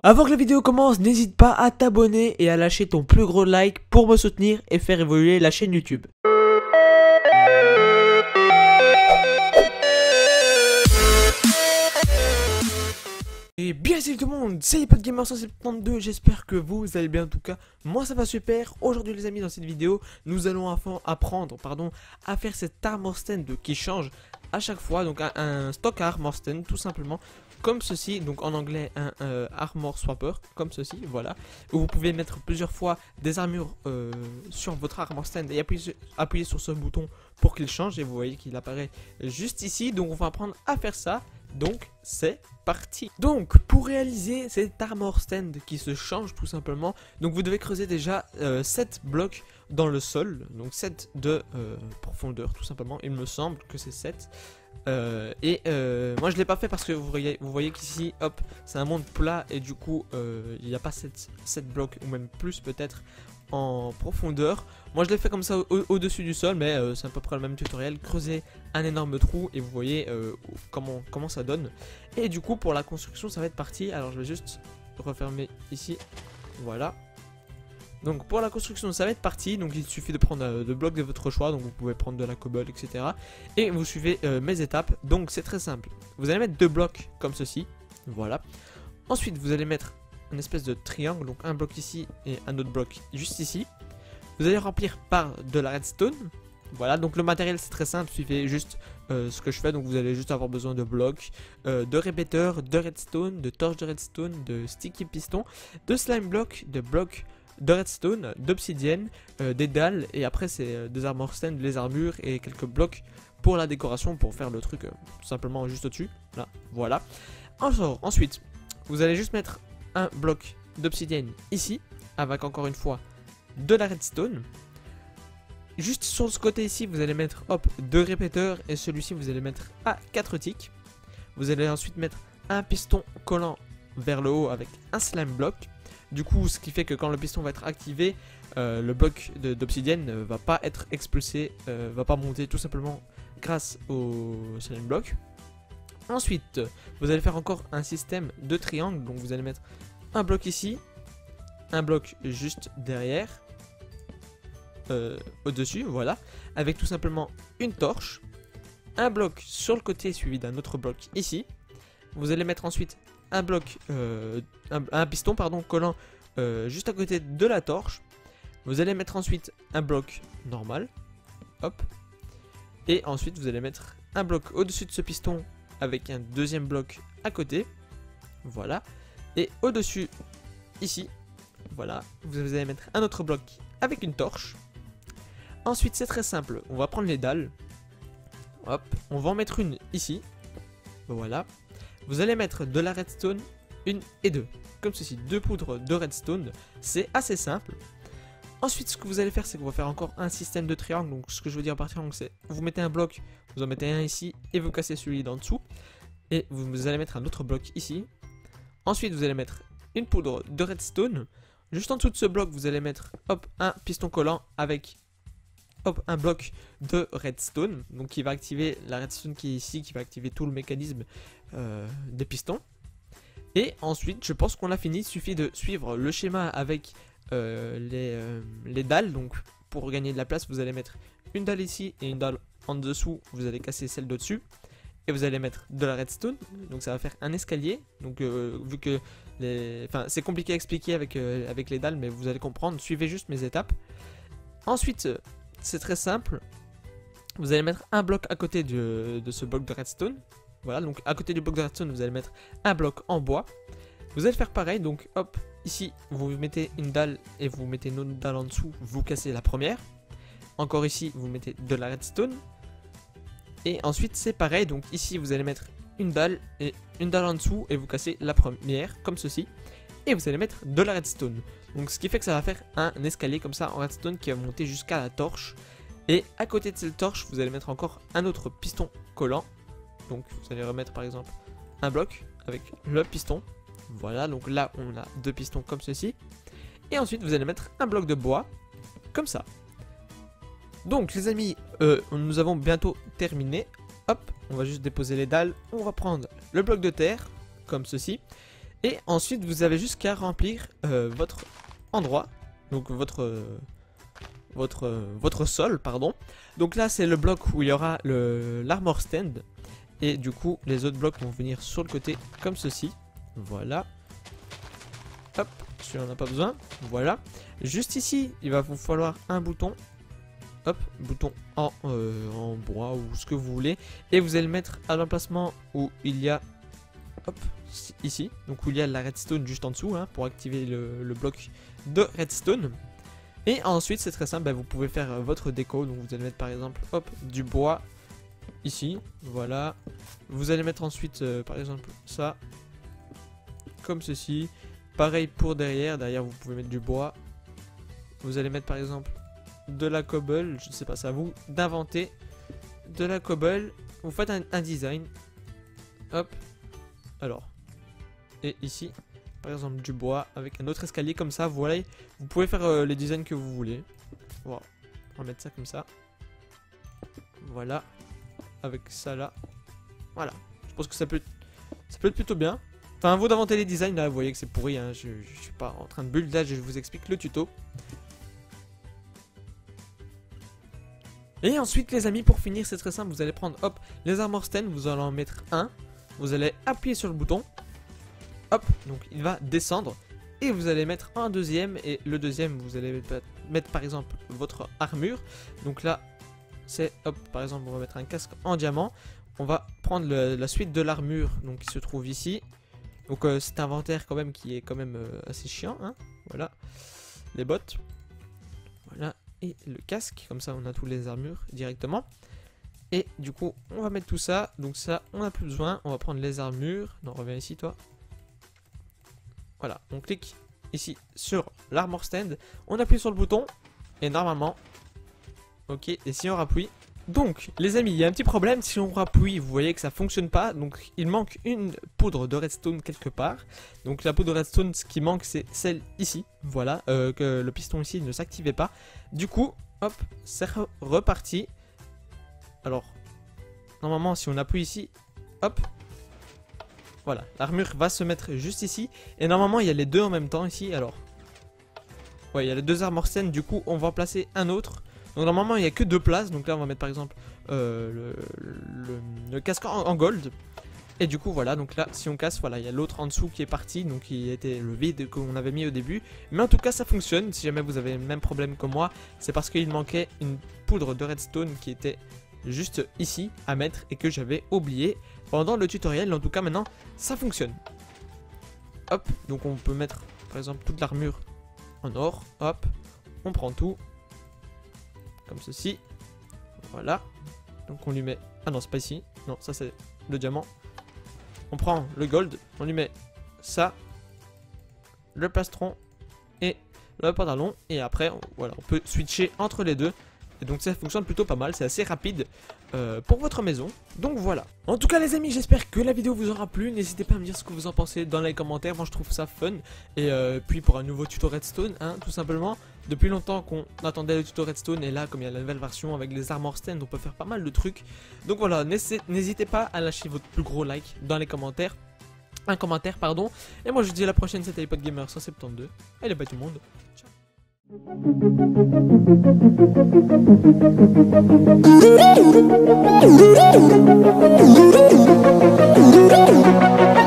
Avant que la vidéo commence, n'hésite pas à t'abonner et à lâcher ton plus gros like pour me soutenir et faire évoluer la chaîne YouTube. Et bien salut tout le monde, c'est PodGamer172, j'espère que vous allez bien. En tout cas, moi ça va super. Aujourd'hui les amis, dans cette vidéo, nous allons apprendre à faire cet armor stand qui change à chaque fois. Donc un stock armor stand tout simplement, comme ceci. Donc en anglais un armor swapper, comme ceci, voilà. Où vous pouvez mettre plusieurs fois des armures sur votre armor stand et appuyer sur ce bouton pour qu'il change. Et vous voyez qu'il apparaît juste ici. Donc on va apprendre à faire ça. Donc c'est parti. Donc pour réaliser cet armor stand qui se change tout simplement, donc vous devez creuser déjà 7 blocs dans le sol, donc 7 de profondeur tout simplement, il me semble que c'est 7. Moi je l'ai pas fait parce que vous voyez qu'ici hop c'est un monde plat et du coup il n'y a pas 7 blocs ou même plus peut-être en profondeur. Moi je l'ai fait comme ça au-dessus du sol, mais c'est à peu près le même tutoriel. Creuser un énorme trou et vous voyez comment ça donne. Et du coup pour la construction ça va être parti. Alors je vais juste refermer ici, voilà. Donc pour la construction ça va être parti. Donc il suffit de prendre de blocs de votre choix. Donc vous pouvez prendre de la cobble, etc. Et vous suivez mes étapes. Donc c'est très simple. Vous allez mettre 2 blocs comme ceci, voilà. Ensuite vous allez mettre une espèce de triangle, donc un bloc ici et un autre bloc juste ici. Vous allez remplir par de la redstone. Voilà, donc le matériel c'est très simple, suivez juste ce que je fais. Donc vous allez juste avoir besoin de blocs, de répéteurs, de redstone, de torches de redstone, de sticky piston, de slime block, de blocs de redstone, d'obsidienne, des dalles, et après c'est des armor stand, les armures et quelques blocs pour la décoration, pour faire le truc tout simplement juste au-dessus. Là, voilà. Ensuite, vous allez juste mettre un bloc d'obsidienne ici, avec encore une fois de la redstone. Juste sur ce côté ici, vous allez mettre hop 2 répéteurs, et celui-ci vous allez mettre à 4 ticks. Vous allez ensuite mettre un piston collant vers le haut avec un slime block. Du coup, ce qui fait que quand le piston va être activé, le bloc d'obsidienne ne va pas être expulsé, va pas monter tout simplement grâce au slime block. Ensuite, vous allez faire encore un système de triangle. Donc vous allez mettre un bloc ici, un bloc juste derrière, au-dessus, voilà, avec tout simplement une torche, un bloc sur le côté suivi d'un autre bloc ici. Vous allez mettre ensuite un bloc, un piston pardon, collant juste à côté de la torche. Vous allez mettre ensuite un bloc normal, hop, et ensuite vous allez mettre un bloc au-dessus de ce piston avec un deuxième bloc à côté, voilà, et au-dessus ici, voilà, vous allez mettre un autre bloc avec une torche. Ensuite c'est très simple, on va prendre les dalles, hop, on va en mettre une ici, voilà. Vous allez mettre de la redstone, 1 et 2, comme ceci, 2 poudres de redstone, c'est assez simple. Ensuite ce que vous allez faire, c'est qu'on va faire encore un système de triangle. Donc ce que je veux dire par triangle, c'est vous mettez un bloc, vous en mettez un ici et vous cassez celui d'en dessous. Et vous allez mettre un autre bloc ici. Ensuite vous allez mettre une poudre de redstone. Juste en dessous de ce bloc vous allez mettre hop un piston collant avec hop un bloc de redstone. Donc qui va activer la redstone qui est ici, qui va activer tout le mécanisme des pistons. Et ensuite je pense qu'on a fini. Il suffit de suivre le schéma avec les dalles. Donc pour gagner de la place vous allez mettre une dalle ici et une dalle en dessous. Vous allez casser celle d'au-dessus et vous allez mettre de la redstone. Donc ça va faire un escalier. Donc vu que c'est compliqué à expliquer avec les dalles, mais vous allez comprendre, suivez juste mes étapes. Ensuite c'est très simple, vous allez mettre un bloc à côté de ce bloc de redstone. Voilà, donc à côté du bloc de redstone vous allez mettre un bloc en bois. Vous allez faire pareil, donc hop, ici vous mettez une dalle et vous mettez une autre dalle en dessous, vous cassez la première. Encore ici vous mettez de la redstone. Et ensuite c'est pareil, donc ici vous allez mettre une dalle et une dalle en dessous et vous cassez la première, comme ceci. Et vous allez mettre de la redstone. Donc ce qui fait que ça va faire un escalier comme ça en redstone qui va monter jusqu'à la torche. Et à côté de cette torche vous allez mettre encore un autre piston collant. Donc vous allez remettre par exemple un bloc avec le piston. Voilà, donc là on a 2 pistons comme ceci. Et ensuite vous allez mettre un bloc de bois comme ça. Donc les amis, nous avons bientôt terminé. Hop, on va juste déposer les dalles. On va prendre le bloc de terre comme ceci. Et ensuite vous avez juste qu'à remplir votre endroit, donc votre sol, pardon. Donc là c'est le bloc où il y aura l'armor stand. Et du coup les autres blocs vont venir sur le côté comme ceci. Voilà. Hop, celui-là on n'a pas besoin. Voilà. Juste ici il va vous falloir un bouton. Hop, bouton en bois ou ce que vous voulez. Et vous allez le mettre à l'emplacement où il y a... Hop, ici. Donc où il y a la redstone juste en dessous hein, pour activer le bloc de redstone. Et ensuite c'est très simple, vous pouvez faire votre déco. Donc vous allez mettre par exemple hop, du bois ici. Voilà. Vous allez mettre ensuite par exemple ça. Comme ceci. Pareil pour derrière. Derrière vous pouvez mettre du bois. Vous allez mettre par exemple de la cobble. Je sais pas, c'est à vous d'inventer de la cobble. Vous faites un design. Hop. Alors. Et ici. Par exemple du bois avec un autre escalier comme ça. Voilà. Vous pouvez faire les designs que vous voulez. Voilà. On va mettre ça comme ça. Voilà. Avec ça là. Voilà. Je pense que ça peut être plutôt bien. Enfin, à vous d'inventer les designs. Là, vous voyez que c'est pourri. Hein. Je suis pas en train de build. Là, je vous explique le tuto. Et ensuite les amis, pour finir c'est très simple, vous allez prendre hop les armor stands, vous allez en mettre un, vous allez appuyer sur le bouton, hop, donc il va descendre, et vous allez mettre un deuxième, et le deuxième vous allez mettre par exemple votre armure, donc là c'est hop, par exemple on va mettre un casque en diamant, on va prendre la suite de l'armure, donc qui se trouve ici, donc cet inventaire quand même qui est quand même assez chiant, hein, voilà, les bottes, voilà. Et le casque, comme ça on a toutes les armures directement. Et du coup on va mettre tout ça. Donc ça on n'a plus besoin. On va prendre les armures. Non, reviens ici toi. Voilà, on clique ici sur l'armor stand. On appuie sur le bouton. Et normalement, ok, et si on rappuie. Donc les amis, il y a un petit problème. Si on rappuie, vous voyez que ça fonctionne pas. Donc il manque une poudre de redstone quelque part. Donc la poudre de redstone, ce qui manque c'est celle ici. Voilà, que le piston ici ne s'activait pas. Du coup, hop, c'est reparti. Alors, normalement si on appuie ici, hop. Voilà, l'armure va se mettre juste ici. Et normalement il y a les deux en même temps ici. Alors, ouais, il y a les deux armor stands. Du coup on va en placer un autre. Donc normalement il n'y a que deux places. Donc là on va mettre par exemple le casque en gold. Et du coup voilà, donc là si on casse, voilà, il y a l'autre en dessous qui est parti. Donc qui était le vide qu'on avait mis au début. Mais en tout cas ça fonctionne. Si jamais vous avez le même problème que moi, c'est parce qu'il manquait une poudre de redstone qui était juste ici à mettre. Et que j'avais oublié pendant le tutoriel. En tout cas maintenant ça fonctionne. Hop, donc on peut mettre par exemple toute l'armure en or. Hop, on prend tout. Comme ceci, voilà, donc on lui met, ah non c'est pas ici, non ça c'est le diamant, on prend le gold, on lui met ça, le plastron et le pantalon, et après voilà on peut switcher entre les deux, et donc ça fonctionne plutôt pas mal, c'est assez rapide pour votre maison, donc voilà. En tout cas les amis, j'espère que la vidéo vous aura plu, n'hésitez pas à me dire ce que vous en pensez dans les commentaires, moi je trouve ça fun, et puis pour un nouveau tuto redstone, hein, tout simplement. Depuis longtemps qu'on attendait le tuto redstone, et là comme il y a la nouvelle version avec les armor stands, on peut faire pas mal de trucs. Donc voilà, n'hésitez pas à lâcher votre plus gros like dans les commentaires. Un commentaire pardon. Et moi je vous dis à la prochaine, c'était iPod Gamer 172. Allez bye tout le monde. Ciao.